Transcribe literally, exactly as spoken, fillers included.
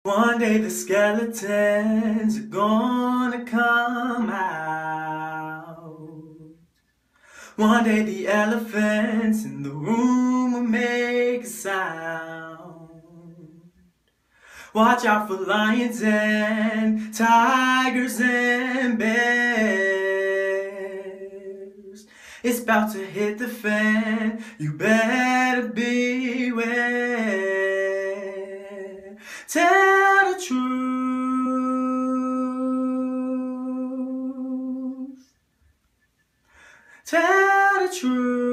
One day the skeletons are gonna come out. One day the elephants in the room will make a sound. Watch out for lions and tigers and bears. It's about to hit the fan, you better beware. Tell the truth. Tell the truth.